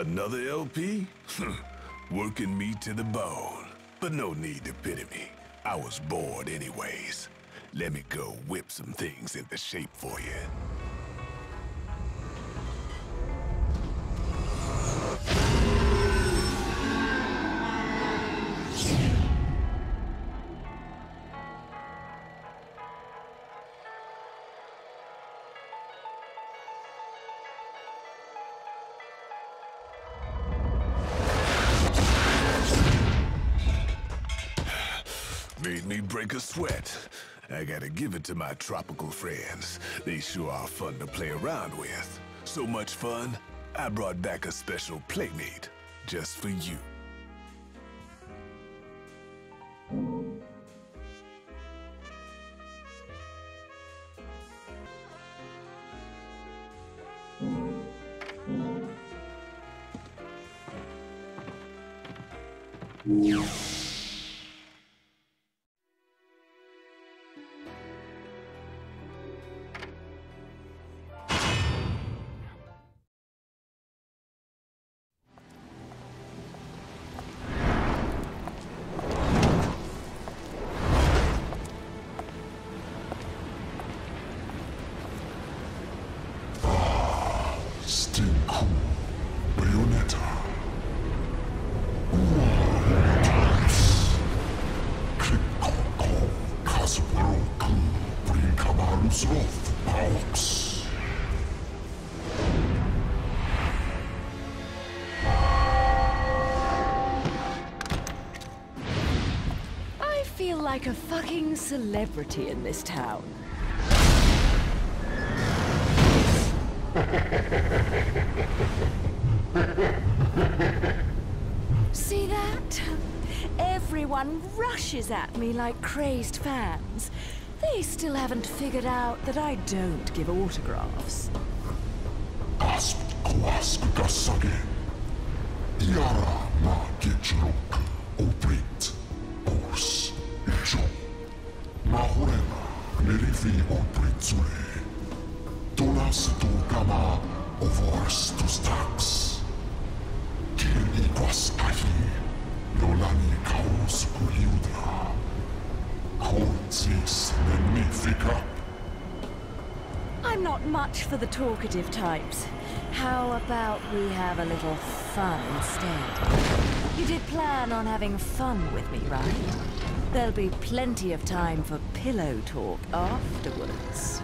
Another LP? Working me to the bone. But no need to pity me. I was bored anyways. Let me go whip some things into shape for you. Made me break a sweat. I gotta give it to my tropical friends. They sure are fun to play around with. So much fun, I brought back a special playmate just for you. I feel like a fucking celebrity in this town. See that? Everyone rushes at me like crazed fans. They still haven't figured out that I don't give autographs. I'm not much for the talkative types. How about we have a little fun instead? You did plan on having fun with me, right? There'll be plenty of time for pillow talk afterwards.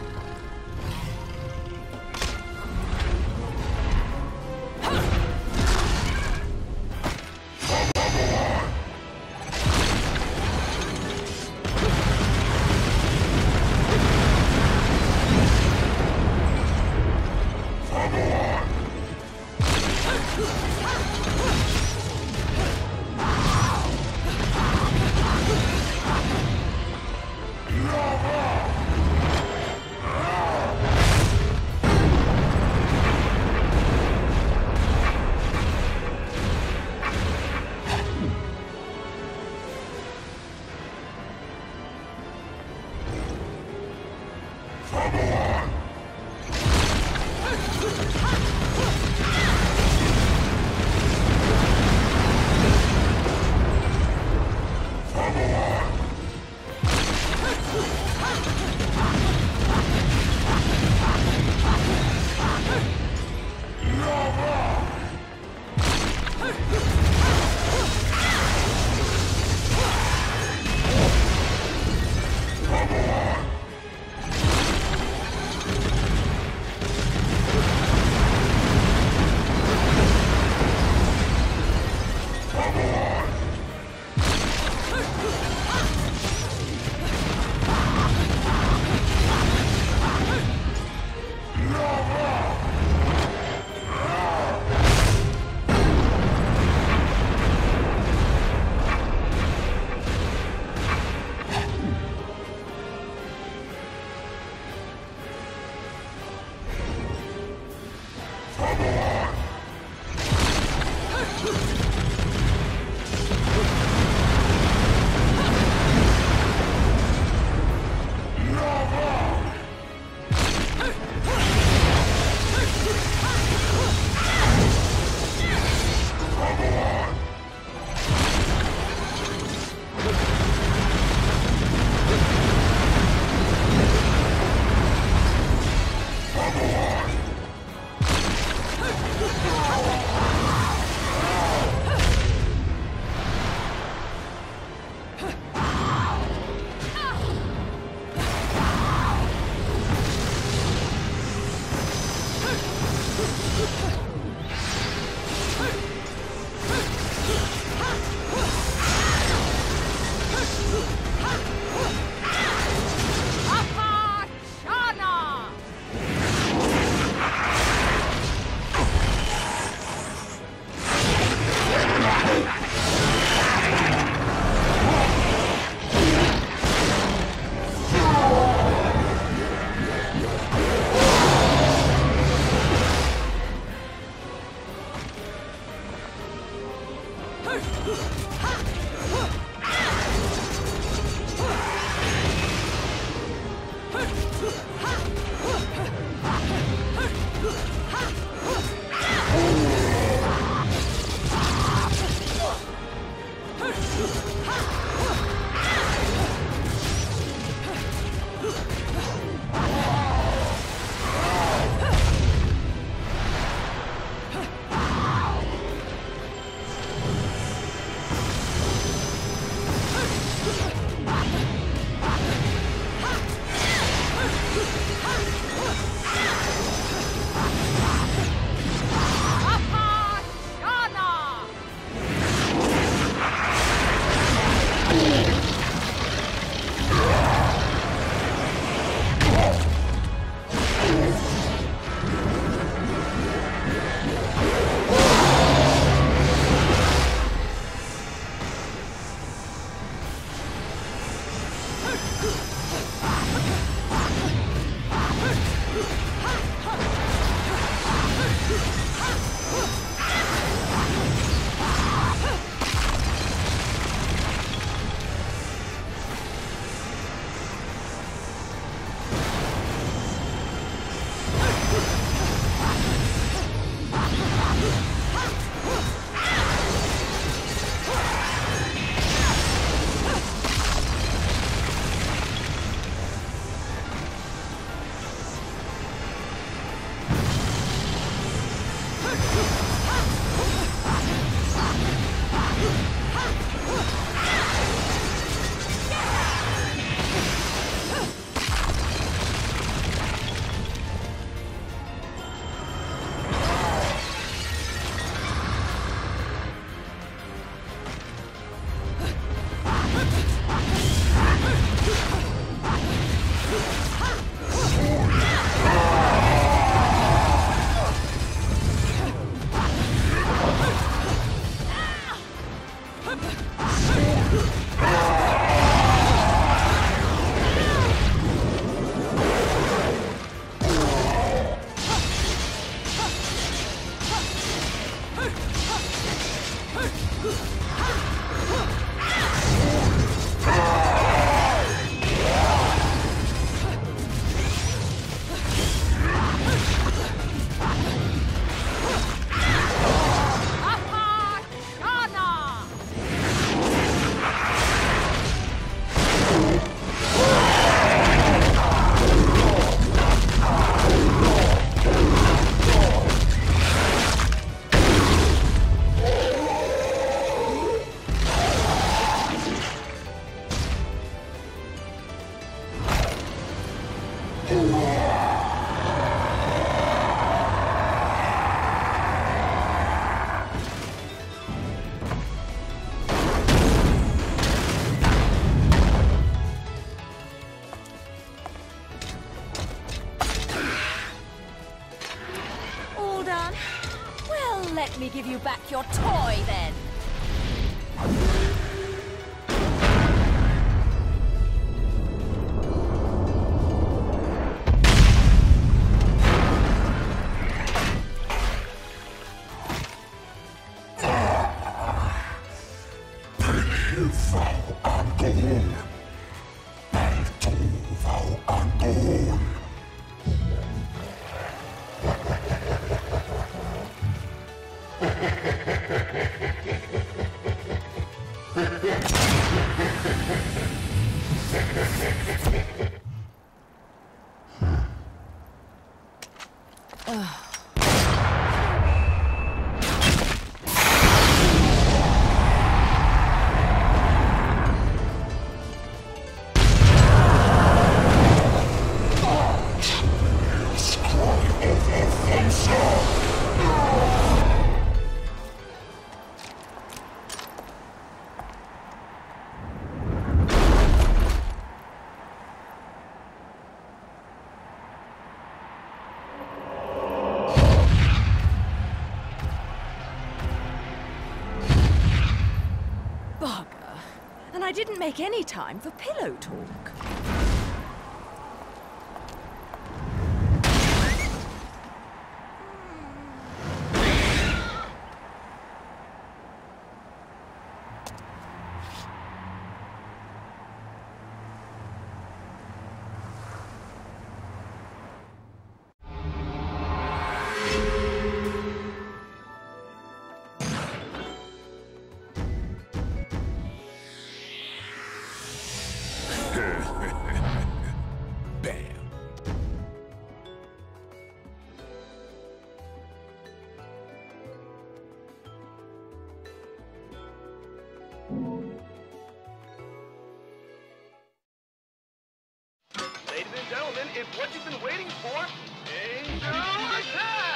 Let me give you back your toy, then. And I didn't make any time for pillow talk. what you've been waiting for. Angel attack!